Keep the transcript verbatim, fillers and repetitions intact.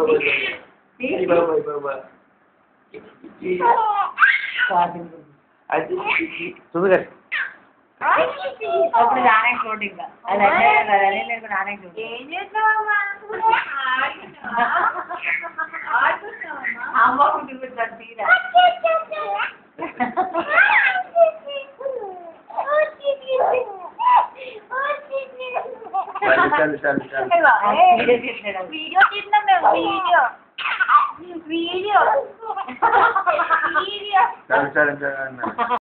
చూడగా అప్పుడు నానే చూడు ఇంకా అది అన్నీ లేదు నానే చూడు ఏం చేస్తావమ్మా అమ్మ కుట్టుకుంటాను తీరా వీడియో తీసినాం మేము వీడియో వీడియో వీడియో